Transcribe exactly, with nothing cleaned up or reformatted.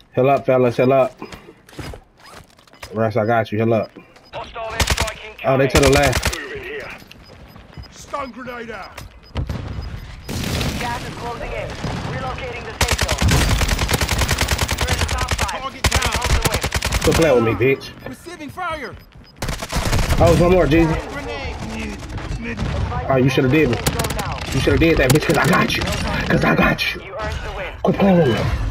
Heal up, fellas. Heal up. Russ, I got you. Heal up. Hostile airstrike Oh, they to the left. Moving here. Stun grenade out. Gas is closing in. Relocating the safe zone. You're in the top five. Target down. Hold the win. Quit playing with me, bitch. Receiving fire. Oh, there's one more, Jeezy. Grenade. Oh, you should have did me. Safe zone now. You should have did that, bitch, because I got you. Because I got you. You earned the win. Quit playing with me.